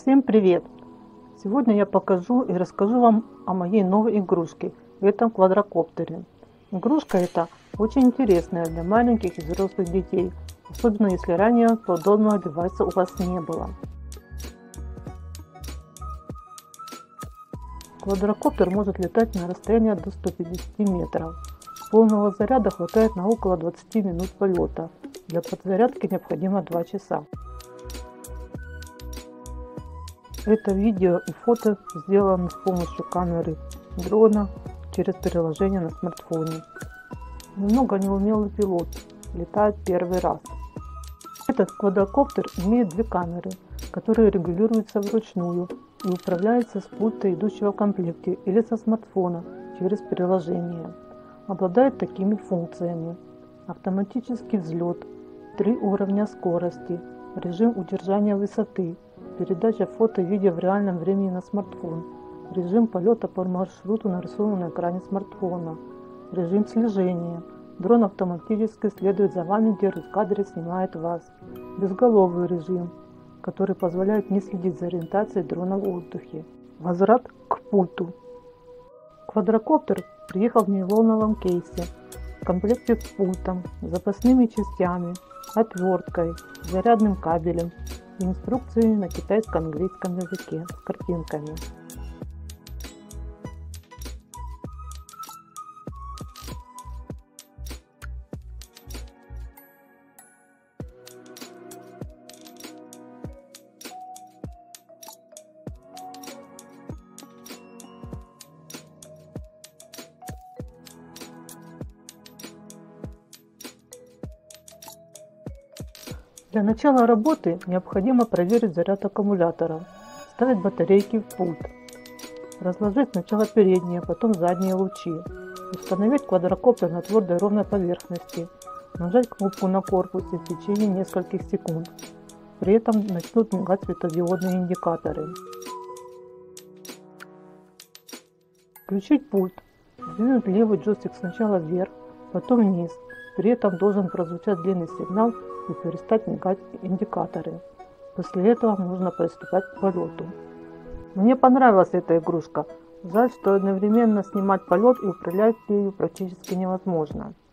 Всем привет! Сегодня я покажу и расскажу вам о моей новой игрушке, этом квадрокоптере. Игрушка эта очень интересная для маленьких и взрослых детей, особенно если ранее подобного девайса у вас не было. Квадрокоптер может летать на расстояние до 150 метров. Полного заряда хватает на около 20 минут полета. Для подзарядки необходимо 2 часа. Это видео и фото сделано с помощью камеры дрона через приложение на смартфоне. Немного неумелый пилот, летает первый раз. Этот квадрокоптер имеет две камеры, которые регулируются вручную и управляются с пульта, идущего в комплекте, или со смартфона через приложение. Обладает такими функциями: автоматический взлет, 3 уровня скорости, режим удержания высоты, передача фото и видео в реальном времени на смартфон, режим полета по маршруту, нарисованному на экране смартфона, режим слежения. Дрон автоматически следует за вами, держит в кадре и снимает вас. Безголовый режим, который позволяет не следить за ориентацией дрона в воздухе. Возврат к пульту. Квадрокоптер приехал в нейлоновом кейсе, в комплекте с пультом, запасными частями, отверткой, зарядным кабелем и инструкцией на китайско-английском языке с картинками. Для начала работы необходимо проверить заряд аккумулятора, ставить батарейки в пульт, разложить сначала передние, потом задние лучи, установить квадрокоптер на твердой ровной поверхности, нажать кнопку на корпусе в течение нескольких секунд. При этом начнут мигать светодиодные индикаторы. Включить пульт, сдвинуть левый джойстик сначала вверх, потом вниз. При этом должен прозвучать длинный сигнал и перестать мигать индикаторы. После этого нужно приступать к полету. Мне понравилась эта игрушка. Жаль, что одновременно снимать полет и управлять ею практически невозможно.